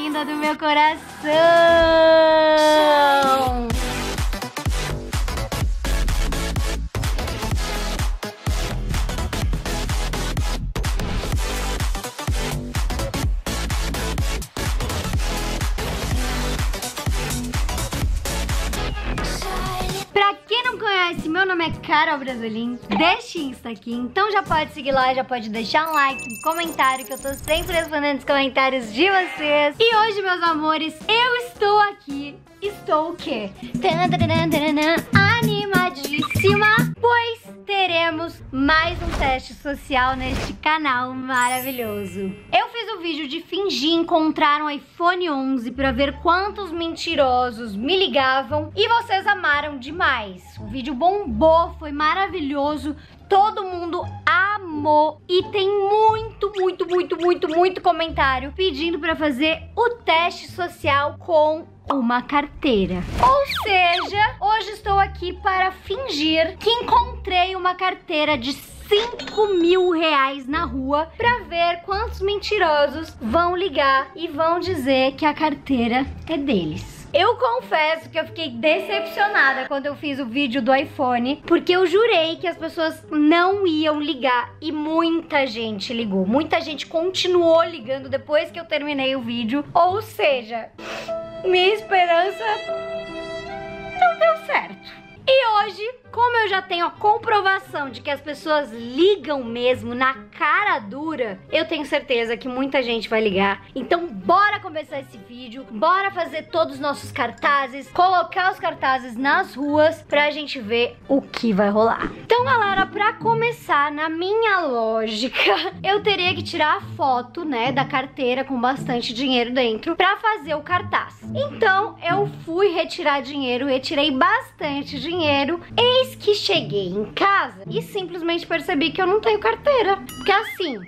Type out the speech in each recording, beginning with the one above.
linda do meu coração! Pra quem não conhece, meu nome é Carol Brasolim, deste Insta aqui, então já pode seguir lá, já pode deixar um like, um comentário, que eu tô sempre respondendo os comentários de vocês. E hoje, meus amores, eu estou aqui, estou o quê? Animadíssima, pois teremos mais um teste social neste canal maravilhoso. Eu fiz o vídeo de fingir encontrar um iPhone 11 pra ver quantos mentirosos me ligavam e vocês amaram demais. O vídeo bombou, foi maravilhoso. Todo mundo amou e tem muito comentário pedindo pra fazer o teste social com uma carteira. Ou seja, hoje estou aqui para fingir que encontrei uma carteira de 5.000 reais na rua pra ver quantos mentirosos vão ligar e vão dizer que a carteira é deles. Eu confesso que eu fiquei decepcionada quando eu fiz o vídeo do iPhone, porque eu jurei que as pessoas não iam ligar e muita gente ligou. Muita gente continuou ligando depois que eu terminei o vídeo. Ou seja, minha esperança não deu certo. E hoje, como eu já tenho a comprovação de que as pessoas ligam mesmo na cara dura, eu tenho certeza que muita gente vai ligar. Então bora começar esse vídeo, bora fazer todos os nossos cartazes, colocar os cartazes nas ruas pra gente ver o que vai rolar. Então, galera, pra começar, na minha lógica, eu teria que tirar a foto, né, da carteira com bastante dinheiro dentro pra fazer o cartaz. Então, eu fui retirar dinheiro, retirei bastante dinheiro. Eis que cheguei em casa e simplesmente percebi que eu não tenho carteira. Porque assim...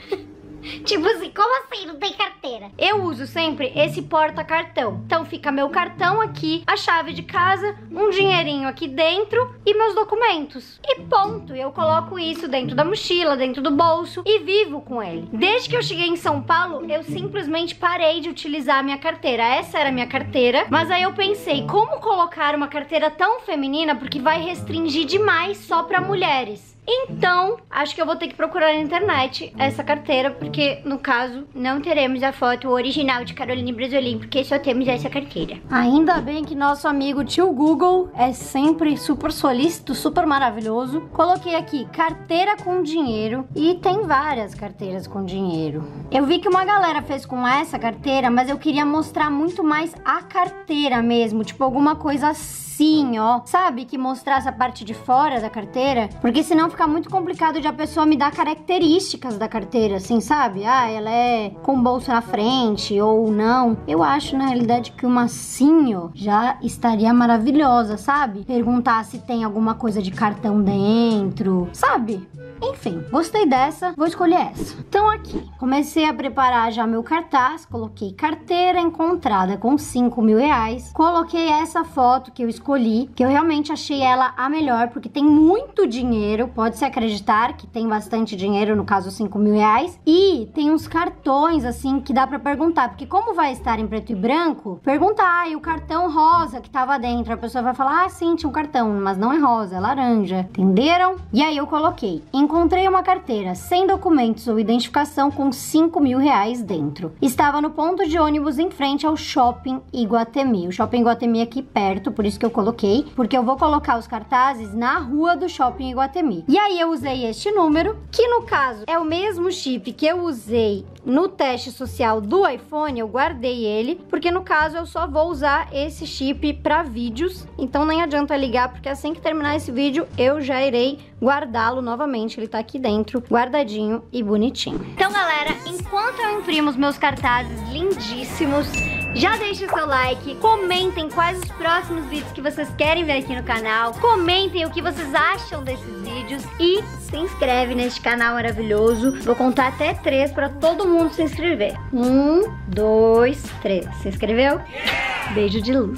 Tipo assim, como assim não tem carteira? Eu uso sempre esse porta-cartão. Então fica meu cartão aqui, a chave de casa, um dinheirinho aqui dentro e meus documentos. E ponto, eu coloco isso dentro da mochila, dentro do bolso e vivo com ele. Desde que eu cheguei em São Paulo, eu simplesmente parei de utilizar a minha carteira. Essa era a minha carteira, mas aí eu pensei, como colocar uma carteira tão feminina, porque vai restringir demais só pra mulheres. Então, acho que eu vou ter que procurar na internet essa carteira, porque, no caso, não teremos a foto original de Caroline Brasolim, porque só temos essa carteira. Ainda bem que nosso amigo tio Google é sempre super solícito, super maravilhoso. Coloquei aqui, carteira com dinheiro, e tem várias carteiras com dinheiro. Eu vi que uma galera fez com essa carteira, mas eu queria mostrar muito mais a carteira mesmo, tipo alguma coisa assim, ó, sabe? Que mostrasse a parte de fora da carteira, porque senão fica muito complicado de a pessoa me dar características da carteira, assim, sabe? Ah, ela é com bolso na frente ou não. Eu acho, na realidade, que uma assim, ó, já estaria maravilhosa, sabe? Perguntar se tem alguma coisa de cartão dentro, sabe? Enfim, gostei dessa, vou escolher essa. Então aqui, comecei a preparar já meu cartaz, coloquei carteira encontrada com 5.000 reais, coloquei essa foto que eu escolhi, que eu realmente achei ela a melhor, porque tem muito dinheiro, pode-se acreditar que tem bastante dinheiro, no caso 5.000 reais, e tem uns cartões assim que dá pra perguntar, porque como vai estar em preto e branco, perguntar, e o cartão rosa que tava dentro, a pessoa vai falar, ah sim, tinha um cartão, mas não é rosa, é laranja, entenderam? E aí eu coloquei, encontrei uma carteira sem documentos ou identificação com 5.000 reais dentro. Estava no ponto de ônibus em frente ao Shopping Iguatemi. O Shopping Iguatemi é aqui perto, por isso que eu coloquei, porque eu vou colocar os cartazes na rua do Shopping Iguatemi. E aí eu usei este número, que no caso é o mesmo chip que eu usei no teste social do iPhone, eu guardei ele, porque no caso eu só vou usar esse chip para vídeos, então nem adianta ligar, porque assim que terminar esse vídeo eu já irei guardá-lo novamente. Ele tá aqui dentro, guardadinho e bonitinho. Então, galera, enquanto eu imprimo os meus cartazes lindíssimos, já deixa o seu like, comentem quais os próximos vídeos que vocês querem ver aqui no canal, comentem o que vocês acham desses vídeos e se inscreve neste canal maravilhoso. Vou contar até 3 para todo mundo se inscrever. 1, 2, 3. Se inscreveu? Beijo de luz.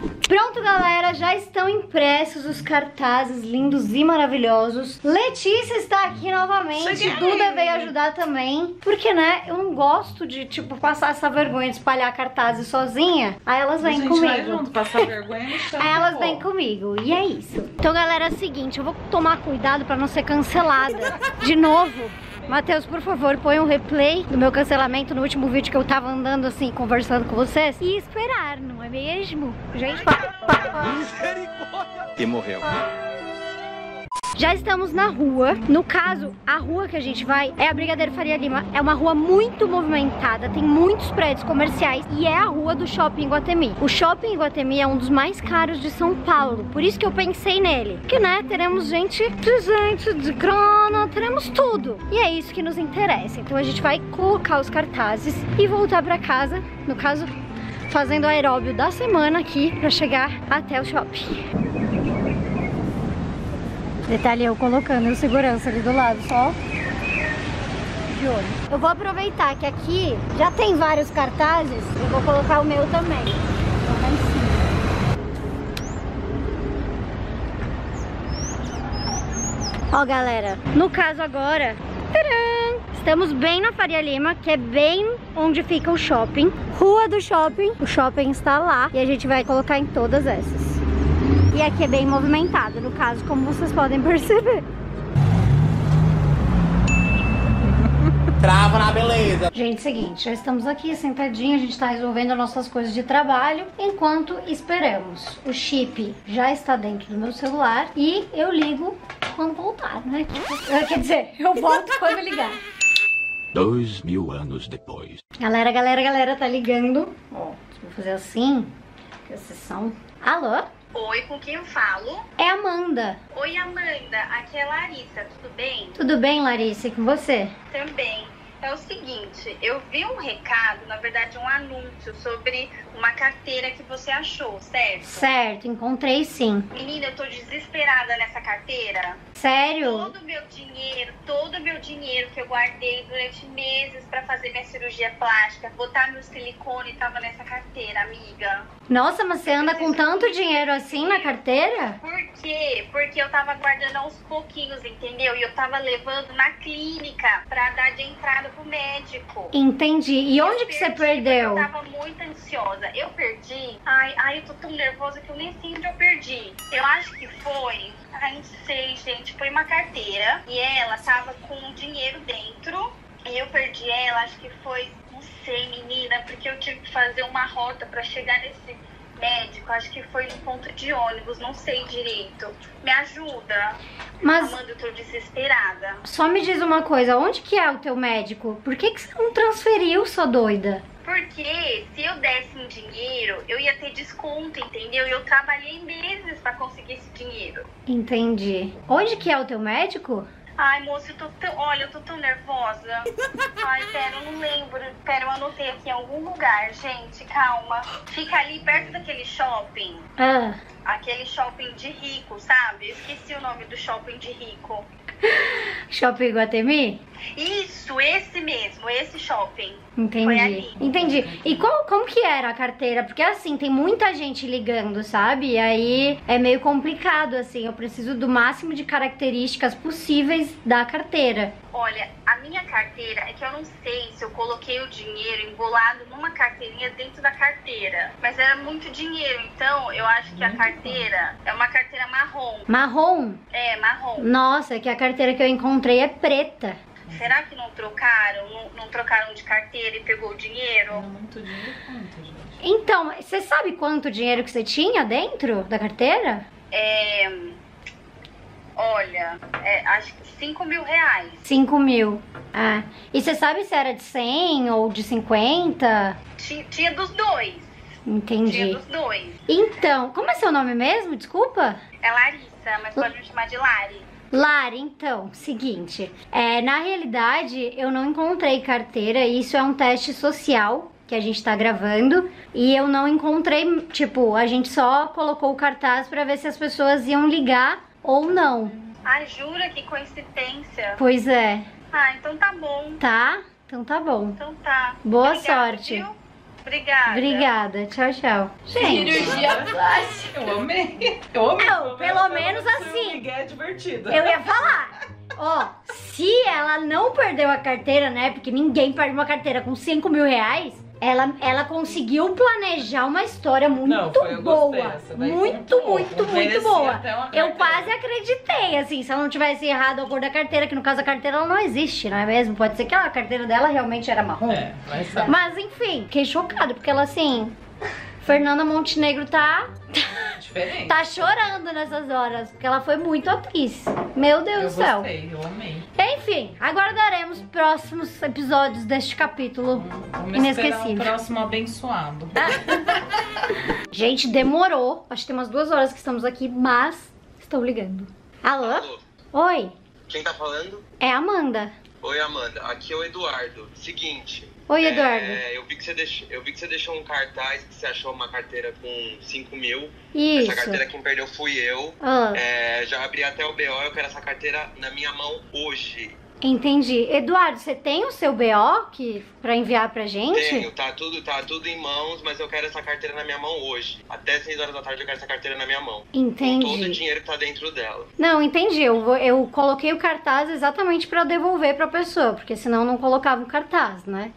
Pronto, galera, já estão impressos os cartazes lindos e maravilhosos. Letícia está aqui novamente. Cheguei. Duda veio ajudar também. Porque, né, eu não gosto de, tipo, passar essa vergonha de espalhar cartazes sozinha. Aí elas vêm Vai comigo. junto, passar vergonha no chão. Aí elas vêm comigo. E é isso. Então, galera, é o seguinte, eu vou tomar cuidado pra não ser cancelada de novo. Matheus, por favor, põe um replay do meu cancelamento no último vídeo que eu tava andando assim, conversando com vocês. E esperar, não é mesmo? Gente, E morreu. já estamos na rua. No caso, a rua que a gente vai é a Brigadeiro Faria Lima. É uma rua muito movimentada, tem muitos prédios comerciais e é a rua do Shopping Iguatemi. O Shopping Iguatemi é um dos mais caros de São Paulo, por isso que eu pensei nele. Que, né, teremos gente presente, de grana, teremos tudo. E é isso que nos interessa. Então a gente vai colocar os cartazes e voltar pra casa, no caso, fazendo o aeróbio da semana aqui pra chegar até o shopping. Detalhe, eu colocando o segurança ali do lado, só de olho. Eu vou aproveitar que aqui já tem vários cartazes, eu vou colocar o meu também. Vou lá em cima. Ó, galera, no caso agora, tcharam, estamos bem na Faria Lima, que é bem onde fica o shopping. Rua do shopping, o shopping está lá e a gente vai colocar em todas essas. E aqui é bem movimentado, no caso, como vocês podem perceber. Trava na beleza. Gente, seguinte, já estamos aqui sentadinhos, a gente está resolvendo as nossas coisas de trabalho, enquanto esperamos. O chip já está dentro do meu celular e eu ligo quando voltar, né? Quer dizer, eu volto quando ligar. 2000 anos depois. Galera, tá ligando. Ó, vou fazer assim, que vocês são... Alô? Oi, com quem eu falo? É a Amanda. Oi, Amanda, aqui é Larissa, tudo bem? Tudo bem, Larissa, e com você? Também. É o seguinte, eu vi um recado, na verdade um anúncio sobre uma carteira que você achou, certo? Certo, encontrei sim. Menina, eu tô desesperada nessa carteira. Sério? Todo o meu dinheiro que eu guardei durante meses pra fazer minha cirurgia plástica, botar meu silicone, tava nessa carteira, amiga. Nossa, mas você anda com tanto dinheiro assim na carteira? Por quê? Porque eu tava guardando aos pouquinhos, entendeu? E eu tava levando na clínica pra dar de entrada pro médico. Entendi. E Eu onde que você perdi perdeu? porque Eu tava muito ansiosa. Eu perdi. Ai, eu tô tão nervosa que eu nem sei onde eu perdi. Eu acho que foi. Ai, não sei, gente. Foi uma carteira e ela tava com dinheiro dentro. E eu perdi ela, acho que foi. Não sei, menina, porque eu tive que fazer uma rota pra chegar nesse médico. Acho que foi no ponto de ônibus, não sei direito. Me ajuda. Mas Amanda, eu tô desesperada. só me diz uma coisa, onde que é o teu médico? Por que que você não transferiu, sua doida? Porque se eu desse um dinheiro, eu ia ter desconto, entendeu? E eu trabalhei meses pra conseguir esse dinheiro. Entendi. Onde que é o teu médico? Ai, moça, olha, eu tô tão nervosa. Ai, pera, eu não lembro. Pera, eu anotei aqui em algum lugar, gente, calma. Fica ali perto daquele shopping. Ah, Aquele shopping de rico, sabe? Eu esqueci o nome do shopping de rico. Shopping Iguatemi? Isso, esse mesmo, esse shopping. Foi Entendi. ali. Entendi. E como que era a carteira? Porque assim, tem muita gente ligando, sabe? E aí é meio complicado, assim. Eu preciso do máximo de características possíveis da carteira. Olha, a minha carteira é que eu não sei se eu coloquei o dinheiro embolado numa carteirinha dentro da carteira. Mas era muito dinheiro, então eu acho que a carteira é uma carteira marrom. Marrom? É, marrom. Nossa, que a carteira que eu encontrei é preta. Será que não trocaram? Não trocaram de carteira e pegou o dinheiro? Muito dinheiro quanto, gente? Então, você sabe quanto dinheiro que você tinha dentro da carteira? Olha, acho que 5 mil reais. 5 mil. Ah. E você sabe se era de 100 ou de 50? Tinha dos dois. Entendi. Tinha dos dois. Então, como é seu nome mesmo? Desculpa. É Larissa, mas pode me chamar de Lari. Lari, então, seguinte, na realidade eu não encontrei carteira, isso é um teste social que a gente tá gravando e eu não encontrei, tipo, a gente só colocou o cartaz pra ver se as pessoas iam ligar ou não. Ai, jura? Que coincidência. Pois é, Ah, então tá bom. tá? Então tá bom. Então tá. Boa Obrigada, sorte. viu? Obrigada. Obrigada. Tchau, tchau. Gente, Cirurgia plástica. Eu amei. Eu amei. Não, pelo menos foi assim. Um migué divertido. eu ia falar. Ó, se ela não perdeu a carteira, né? Porque ninguém perde uma carteira com 5 mil reais. Ela conseguiu planejar uma história muito Não, eu boa. gostei, essa daí Muito, pontuou. muito Merecia boa. até uma Eu carteira. quase acreditei, assim, se ela não tivesse errado a cor da carteira, que no caso a carteira ela não existe, não é mesmo? Pode ser que a carteira dela realmente era marrom. É, mas sabe. Mas enfim, fiquei chocada, porque ela assim. Fernanda Montenegro tá Diferente. chorando nessas horas, porque ela foi muito atriz. Meu Deus Eu do céu. gostei, eu amei. Enfim, aguardaremos próximos episódios deste capítulo Vamos inesquecível. esperar o próximo abençoado. Gente, demorou. Acho que tem umas 2 horas que estamos aqui, mas estão ligando. Alô? Alô, Oi, quem tá falando? é a Amanda. Oi, Amanda. Aqui é o Eduardo. Seguinte. Oi, Eduardo. Eu vi que você deixou um cartaz que você achou uma carteira com 5 mil. Isso. Essa carteira quem perdeu fui eu. Ah, Já abri até o BO, eu quero essa carteira na minha mão hoje. entendi. Eduardo, você tem o seu BO pra enviar pra gente? Tenho, tá tudo em mãos, mas eu quero essa carteira na minha mão hoje. Até 6 horas da tarde eu quero essa carteira na minha mão. Com todo o Entendi. dinheiro que tá dentro dela. Não, entendi. Eu coloquei o cartaz exatamente pra devolver pra pessoa, porque senão eu não colocava o cartaz, né?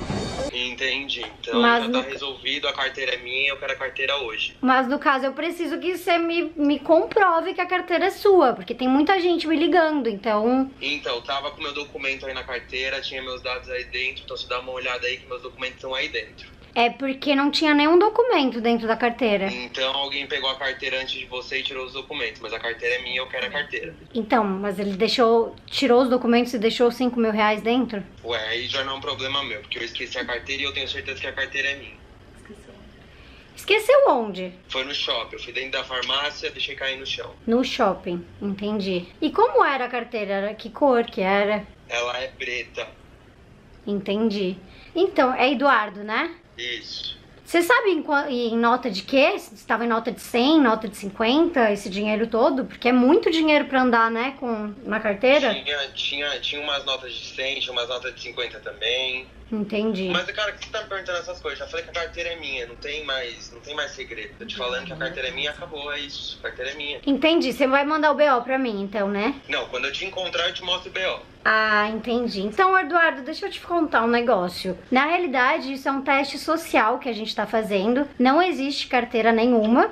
Entendi. Então Mas já tá no- resolvido, a carteira é minha, eu quero a carteira hoje. Mas no caso eu preciso que você me comprove que a carteira é sua, porque tem muita gente me ligando, então. Então, tava com meu documento aí na carteira, tinha meus dados aí dentro, então você dá uma olhada aí que meus documentos estão aí dentro. É porque não tinha nenhum documento dentro da carteira. Então alguém pegou a carteira antes de você e tirou os documentos, mas a carteira é minha, eu quero a carteira. Então, mas ele tirou os documentos e deixou 5 mil reais dentro? Ué, aí já não é um problema meu, porque eu esqueci a carteira e eu tenho certeza que a carteira é minha. Esqueceu onde? Foi no shopping, eu fui dentro da farmácia, deixei cair no chão. No shopping, entendi. E como era a carteira? Que cor que era? Ela é preta. Entendi. Então, é Eduardo, né? Isso. Você sabe em nota de quê? Se estava em nota de 100, nota de 50, esse dinheiro todo? Porque é muito dinheiro pra andar, né, na carteira? Tinha umas notas de 100, tinha umas notas de 50 também. Entendi. Mas, cara, que você tá me perguntando essas coisas? Já falei que a carteira é minha, não tem mais segredo. Tô te falando que a carteira é minha, acabou, é isso. A carteira é minha. Entendi. Você vai mandar o BO pra mim, então, né? Não, quando eu te encontrar, eu te mostro o BO. Ah, entendi. Então, Eduardo, deixa eu te contar um negócio. Na realidade, isso é um teste social que a gente tá fazendo. Não existe carteira nenhuma.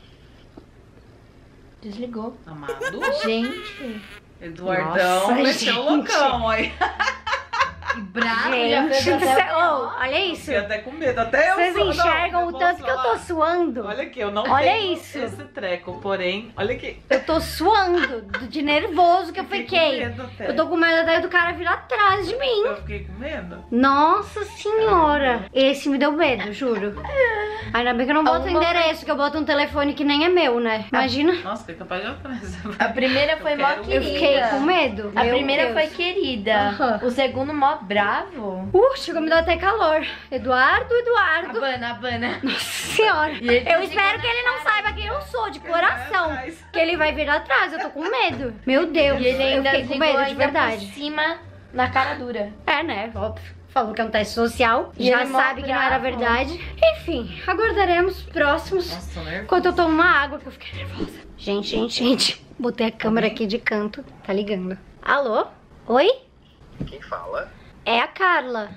Desligou. Amado. Gente, Eduardão, Nossa, mexeu gente. loucão aí. que bravo. Já Gente fez do até céu. Oh, olha isso. Fiquei até com medo, até eu Vocês sou- não, enxergam eu o vou tanto que eu tô falar. suando? Olha aqui, eu não Olha tenho isso. esse treco, porém, olha aqui. Eu tô suando de nervoso que eu Fiquei fiquei. com medo até. Eu tô com medo até do cara vir atrás de mim. Eu fiquei com medo. Nossa senhora. Esse me deu medo, juro. Ainda bem que eu não boto o Uma- endereço, que eu boto um telefone que nem é meu, né? Imagina. Nossa, fiquei capaz de atrás. A primeira foi mó quero- querida. Eu fiquei com medo. A Meu primeira Deus. foi querida. Aham. O segundo mó bravo. Chegou a me dar até calor. Eduardo. Habana. Nossa senhora. E ele Eu desligou espero que na ele não cara. saiba quem eu sou, de coração. atrás. Que ele vai vir atrás. Eu tô com medo. Meu Deus. E ele Eu ainda fiquei com desligou medo, de ainda verdade. por cima, na cara dura. É, né? Óbvio. Falou que é um teste social. E Já ele é mó sabe que não era bravo. verdade. Enfim, aguardaremos próximos. Nossa, nervoso. Enquanto eu tomo uma água, que eu fiquei nervosa. Gente. Botei a câmera aqui de canto. Tá ligando. Alô? Oi? Quem fala? É a Carla.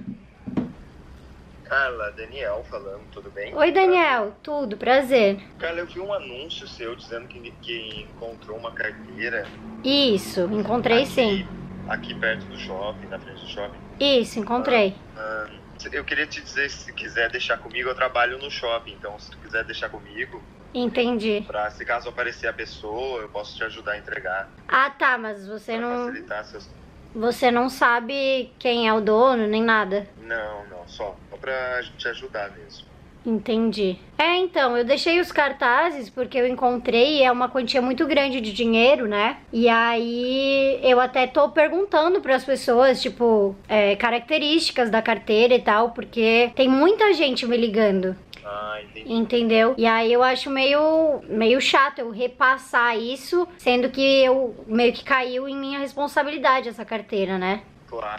Carla, Daniel falando, tudo bem? Oi, Daniel. Tudo, prazer. Carla, eu vi um anúncio seu dizendo que encontrou uma carteira Isso, encontrei aqui- sim. aqui perto do shopping, na frente do shopping. Isso, encontrei. Eu queria te dizer, se quiser deixar comigo, eu trabalho no shopping, então se tu quiser deixar comigo, Entendi. pra se caso aparecer a pessoa, eu posso te ajudar a entregar, Ah, tá, mas você pra não, facilitar seus... você não sabe quem é o dono, nem nada. Não, só pra te ajudar mesmo. Entendi. É, então, eu deixei os cartazes porque eu encontrei, é uma quantia muito grande de dinheiro, né? E aí eu até tô perguntando pras pessoas, tipo, características da carteira e tal, porque tem muita gente me ligando. Ah, entendi. Entendeu? E aí eu acho meio chato eu repassar isso, sendo que eu meio que caiu em minha responsabilidade essa carteira, né? Claro.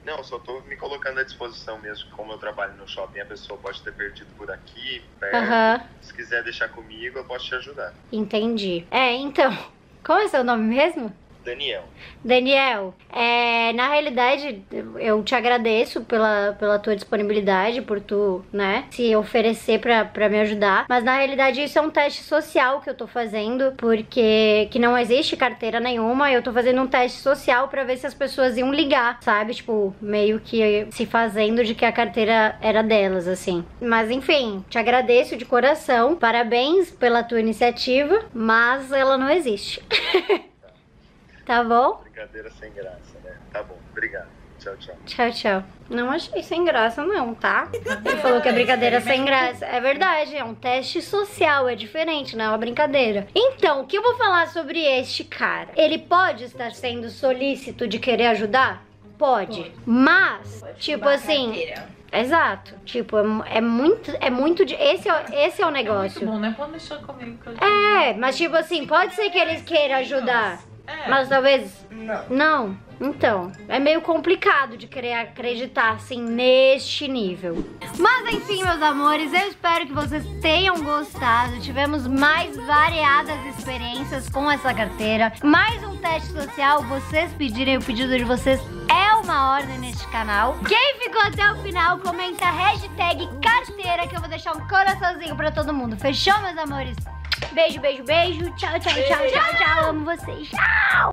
Não, só tô me colocando à disposição mesmo. Como eu trabalho no shopping, a pessoa pode ter perdido por aqui, perto. Aham. Se quiser deixar comigo, eu posso te ajudar. Entendi. Então, qual é o seu nome mesmo? Daniel. Daniel, na realidade, eu te agradeço pela tua disponibilidade, por tu, né, se oferecer pra me ajudar. Mas na realidade isso é um teste social que eu tô fazendo, porque que não existe carteira nenhuma. Eu tô fazendo um teste social pra ver se as pessoas iam ligar, sabe? Tipo, meio que se fazendo de que a carteira era delas, assim. Mas enfim, te agradeço de coração. Parabéns pela tua iniciativa, mas ela não existe. Tá bom? Brincadeira sem graça, né? Tá bom, obrigado. Tchau, tchau. Tchau, tchau. Não achei sem graça não, tá? Ele falou que é brincadeira sem graça. É verdade, é um teste social, é diferente, não é uma brincadeira. Então, o que eu vou falar sobre este cara? Ele pode estar sendo solícito de querer ajudar? Pode. Mas, tipo assim... Exato. Tipo, é muito... Esse é o negócio. Muito bom, né? Pode deixar comigo. Que eu Mas tipo assim, pode ser que eles queiram ajudar. É. Mas talvez... Não. Não? Então, é meio complicado de querer acreditar, assim, neste nível. Mas enfim, meus amores, eu espero que vocês tenham gostado. Tivemos mais variadas experiências com essa carteira. Mais um teste social. Vocês pedirem, o pedido de vocês é uma ordem neste canal. Quem ficou até o final, comenta hashtag carteira, que eu vou deixar um coraçãozinho pra todo mundo. Fechou, meus amores? Beijo, beijo, beijo. Tchau, tchau, tchau, tchau, tchau. Amo vocês. Tchau!